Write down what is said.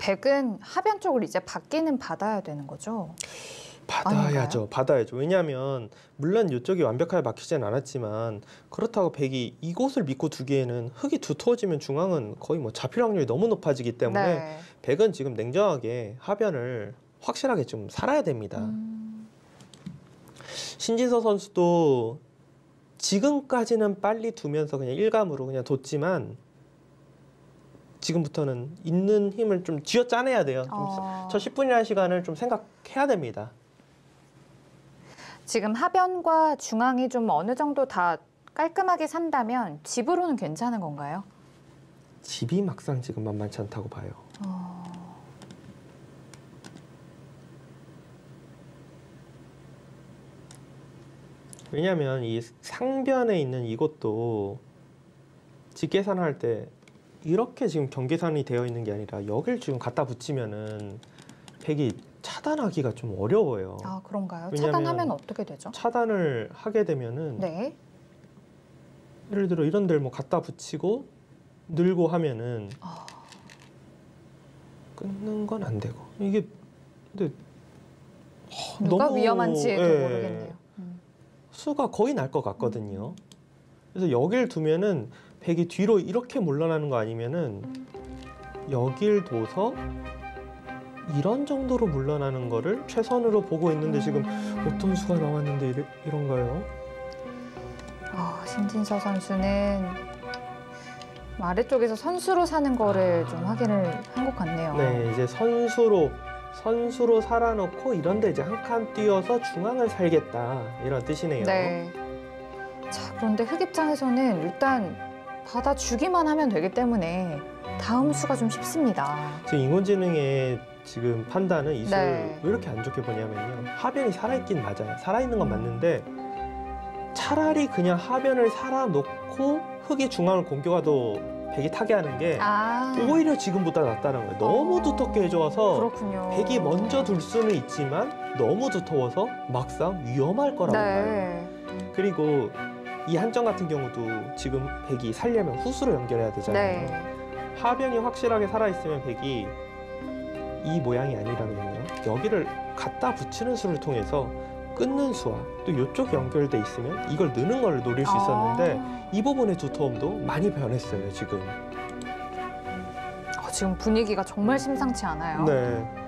백은 하변 쪽을 이제 받기는 받아야 되는 거죠? 받아야죠. 아닌가요? 받아야죠. 왜냐하면 물론 이쪽이 완벽하게 막히진 않았지만 그렇다고 백이 이곳을 믿고 두기에는 흙이 두터워지면 중앙은 거의 뭐 잡힐 확률이 너무 높아지기 때문에 네. 백은 지금 냉정하게 하변을 확실하게 좀 살아야 됩니다. 신진서 선수도 지금까지는 빨리 두면서 그냥 일감으로 그냥 뒀지만 지금부터는 있는 힘을 좀 쥐어짜내야 돼요. 저 10분이라는 시간을 좀 생각해야 됩니다. 지금 하변과 중앙이 좀 어느 정도 다 깔끔하게 산다면 집으로는 괜찮은 건가요? 집이 막상 지금 만만치 않다고 봐요. 왜냐하면 이 상변에 있는 이것도 집 계산할 때 이렇게 지금 경계선이 되어 있는 게 아니라 여길 지금 갖다 붙이면은 백이 차단하기가 좀 어려워요. 아, 그런가요? 왜냐면 차단하면 어떻게 되죠? 차단을 하게 되면은 네. 예를 들어 이런 데를 뭐 갖다 붙이고 늘고 하면은 끊는 건 안 되고 이게 근데 누가 너무, 위험한지도 예, 모르겠네요. 수가 거의 날 것 같거든요. 그래서 여길 두면은 백이 뒤로 이렇게 물러나는 거 아니면은 여길 둬서 이런 정도로 물러나는 거를 최선으로 보고 있는데 지금 어떤 수가 나왔는데 이런가요? 신진서 선수는 아래쪽에서 선수로 사는 거를 좀 확인을 한 것 같네요. 네, 이제 선수로 살아놓고 이런데 이제 한 칸 띄어서 중앙을 살겠다 이런 뜻이네요. 네. 자, 그런데 흑 입장에서는 일단 받아주기만 하면 되기 때문에 다음 수가 좀 쉽습니다. 지금 인공지능의 지금 판단은 이 수를 네. 왜 이렇게 안 좋게 보냐면요. 하변이 살아있긴 맞아요. 살아있는 건 맞는데 차라리 그냥 하변을 살아놓고 흙이 중앙을 공격하도 백이 타게 하는 게 오히려 지금보다 낫다는 거예요. 너무 두텁게 해줘서 그렇군요. 백이 먼저 둘 수는 있지만 너무 두터워서 막상 위험할 거라고 봐요. 그리고 이 한정 같은 경우도 지금 백이 살려면 후수로 연결해야 되잖아요. 네. 하변이 확실하게 살아있으면 백이 이 모양이 아니라면요. 여기를 갖다 붙이는 수를 통해서 끊는 수와 또 이쪽이 연결돼 있으면 이걸 느는 걸 노릴 수 있었는데 이 부분의 두터움도 많이 변했어요, 지금. 지금 분위기가 정말 심상치 않아요. 네.